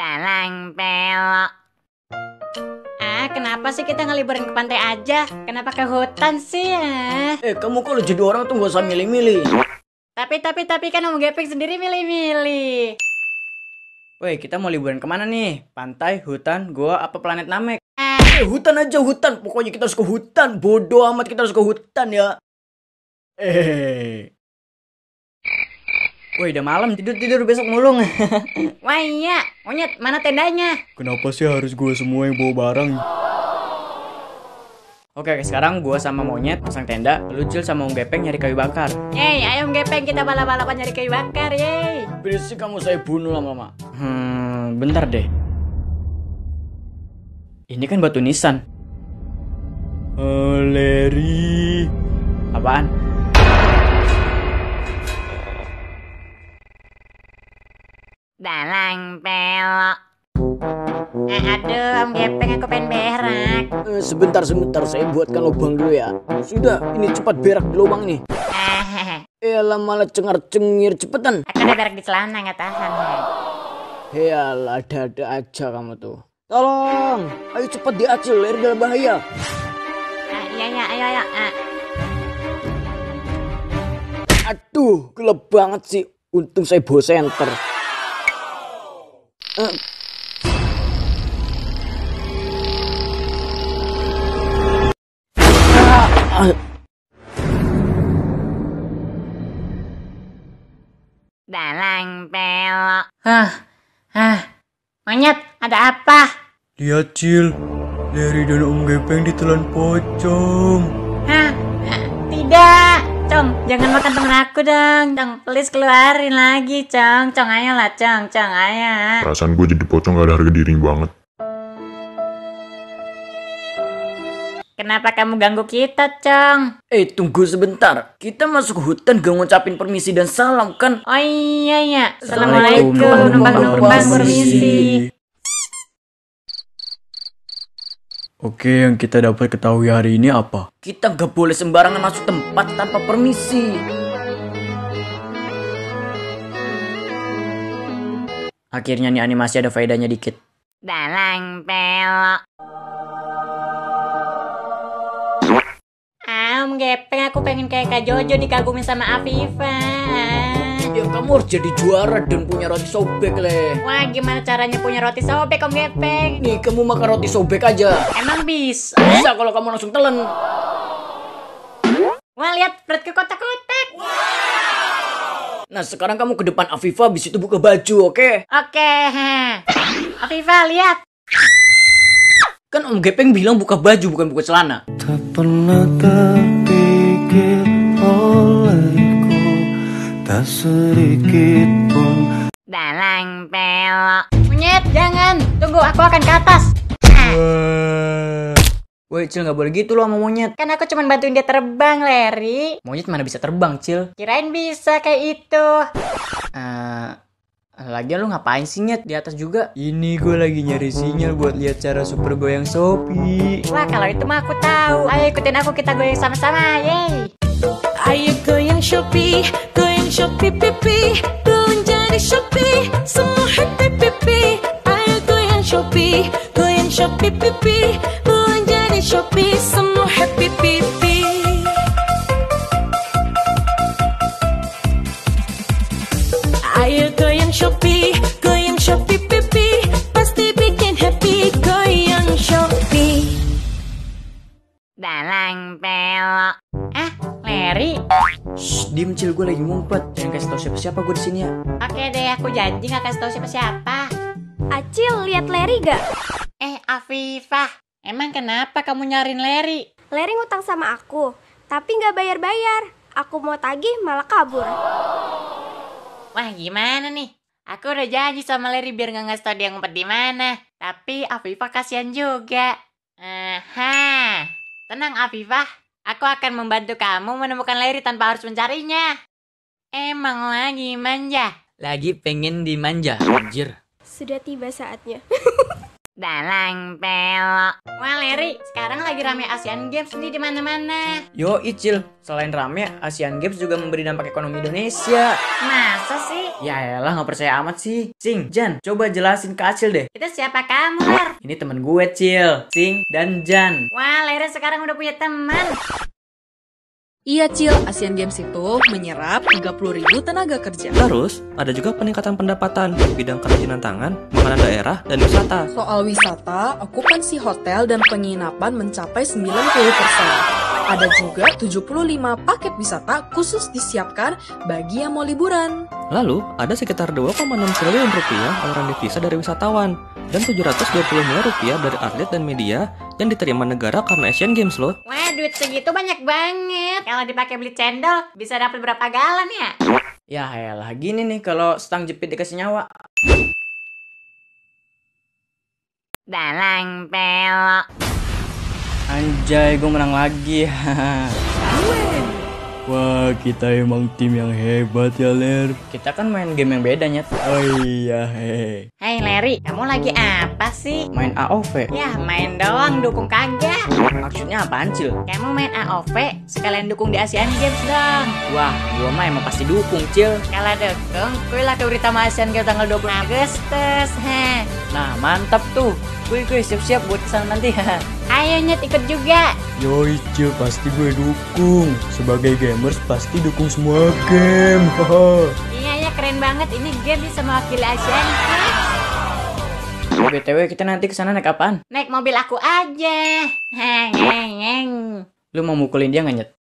Dalang pelok. Kenapa sih kita ngeliburin ke pantai aja? Kenapa ke hutan sih ya? Kamu kalau jadi orang tuh gak usah milih-milih. Tapi kan Om Gepeng sendiri milih-milih. Woi, kita mau liburan kemana nih? Pantai, hutan, goa, apa planet Namek? Hutan aja, hutan. Pokoknya kita harus ke hutan. Bodoh amat, kita harus ke hutan ya. Woi, udah malam, tidur besok mulung. Wah iya, Monyet, mana tendanya? Kenapa sih harus gue semua yang bawa barang? Oke, sekarang gue sama Monyet pasang tenda, lu Cil sama Om Gepeng nyari kayu bakar. Yeay, ayo Om Gepeng kita balap-balapan nyari kayu bakar, yeay. Berisik kamu, saya bunuh lama-lama. Bentar deh. Ini kan batu nisan. Leri. Apaan? Dalang pelok. Aduh, Om Gepeng aku pengen berak. Sebentar, saya buatkan lubang dulu ya. Sudah, ini cepat berak di lubang ini. Elah malah cengar-cengir, cepetan. Aku udah berak di celana, gak tahan. Elah, ada aja kamu tuh. Tolong, ayo cepat diacil, Leri dalam bahaya. Iya, ayo. Aduh, gelap banget sih. Untung saya bawa senter. Dalang pelok. Monyet, ada apa? Lihat Cil, Leri dan Om Gepeng ditelan pocong. Tidak, Cong, jangan makan temen aku dong. Cong, please keluarin lagi, Cong. Cong, ayolah, Cong, ayo. Perasaan gue jadi pocong gak ada harga diri banget. Kenapa kamu ganggu kita, Cong? Tunggu sebentar. Kita masuk hutan gak ngucapin permisi dan salam kan? Oh iya. Assalamualaikum, numpang permisi. Oke, yang kita dapat ketahui hari ini apa? Kita gak boleh sembarangan masuk tempat tanpa permisi. Akhirnya nih animasi ada faedahnya dikit. Dalang pelok. Om Gepeng, aku pengen kayak Kak Jojo dikagumin sama Afifa. Ya kamu harus jadi juara dan punya roti sobek leh. Wah, gimana caranya punya roti sobek, Om Gepeng? Nih, kamu makan roti sobek aja. Emang bisa? Bisa kalau kamu langsung telan. Wah, lihat perutku kotak-kotak. Nah, sekarang kamu ke depan Afifa, habis itu buka baju, oke? Oke. Afifa, lihat. Kan Om Gepeng bilang buka baju, bukan buka celana. Tak pernah terpikir olehku, tak sedikit pun. Dalang pelok. Monyet, jangan. Tunggu, aku akan ke atas. Woi, Cil, gak boleh gitu loh sama monyet. Kan aku cuma bantuin dia terbang, Leri. Monyet mana bisa terbang, Cil? Kirain bisa kayak itu. Lagian lu ngapain sih, Nyet, di atas juga? Ini gue lagi nyari sinyal buat lihat cara super goyang Shopee. Wah, kalau itu mah aku tahu. Ayo ikutin aku, kita goyang sama-sama. Yeay. Ayo goyang Shopee, pipi. Belum jadi Shopee, semua happy pipi. Ayo goyang Shopee, pipi. Belum jadi Shopee, semua happy pipi. Ayo goyang Shopee, pipi. Pasti bikin happy, goyang Shopee. Dalang pelok. Leri. Shh, diem Cil, gue lagi ngumpet. Jangan kasih tau siapa-siapa gue di sini ya. Oke deh, aku janji gak kasih tau siapa-siapa. Acil, lihat Leri gak? Afifah, emang kenapa kamu nyariin Leri? Leri ngutang sama aku, tapi gak bayar-bayar. Aku mau tagih malah kabur. Wah, gimana nih? Aku udah janji sama Leri biar gak ngasih tau dia ngumpet di mana. Tapi Afifah kasihan juga. Tenang Afifah, aku akan membantu kamu menemukan Leri tanpa harus mencarinya. Emang lagi manja? Lagi pengen dimanja, anjir. Sudah tiba saatnya. Dalang pelok. Wah Leri, sekarang lagi rame Asian Games nih di mana-mana. Yo Icil, selain rame, Asian Games juga memberi dampak ekonomi Indonesia. Masa sih? Ya elah, nggak percaya amat sih. Sing, Jan, coba jelasin ke Acil deh. Itu siapa kamu, Ler? Ini temen gue, Cil, Sing, dan Jan. Wah, Leri sekarang udah punya teman. Iya Cil, Asian Games itu menyerap 30.000 tenaga kerja. Terus, ada juga peningkatan pendapatan di bidang kerajinan tangan, makanan daerah, dan wisata. Soal wisata, okupansi hotel dan penginapan mencapai 90%. Ada juga 75 paket wisata khusus disiapkan bagi yang mau liburan. Lalu, ada sekitar 2,6 triliun rupiah aliran devisa dari wisatawan, dan 720 miliar rupiah dari atlet dan media yang diterima negara karena Asian Games loh. Wah, duit segitu banyak banget. Kalau dipakai beli cendol, bisa dapat berapa galon ya? Ya elah, gini nih kalau stang jepit dikasih nyawa. Dalang pelok. Anjay, gue menang lagi. Wah, kita emang tim yang hebat ya, Ler. Kita kan main game yang beda, Nyet. Oh iya, he. Hai Leri, kamu lagi apa sih? Main AOV. Ya, main doang, dukung kagak. Maksudnya apaan, Cil? Kamu main AOV, sekalian dukung di Asian Games dong. Wah, gua mah emang pasti dukung, Cil. Kalau dukung, kuilah ke berita Asian Games tanggal 20 Agustus. Heh. Nah, mantap tuh. Kuy, siap-siap buat kesana nanti. Ayo Nyet, ikut juga. Yoi Cil, pasti gue dukung. Sebagai gamers pasti dukung semua game. Iya ya, keren banget. Ini game bisa mewakili Asian Games. BTW, kita nanti kesana naik apaan? Naik mobil aku aja. Heng. Lu mau mukulin dia nggak, Nyet?